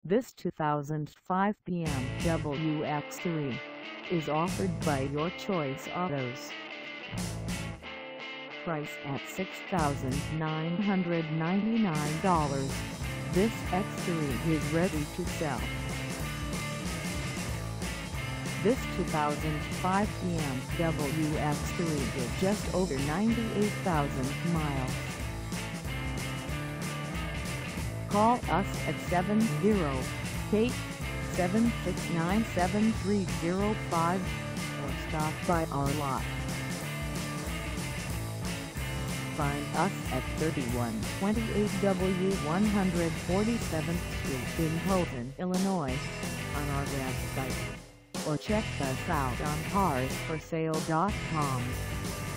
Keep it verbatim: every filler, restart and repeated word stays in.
This two thousand five B M W X three is offered by Your Choice Autos. Price at six thousand nine hundred ninety-nine dollars, this X three is ready to sell. This two thousand five B M W X three is just over ninety-eight thousand miles. Call us at seven zero eight, seven six nine, seven three zero five or stop by our lot. Find us at thirty-one twenty-eight W one forty-seventh Street in Houghton, Illinois, on our website, or check us out on cars for sale dot com.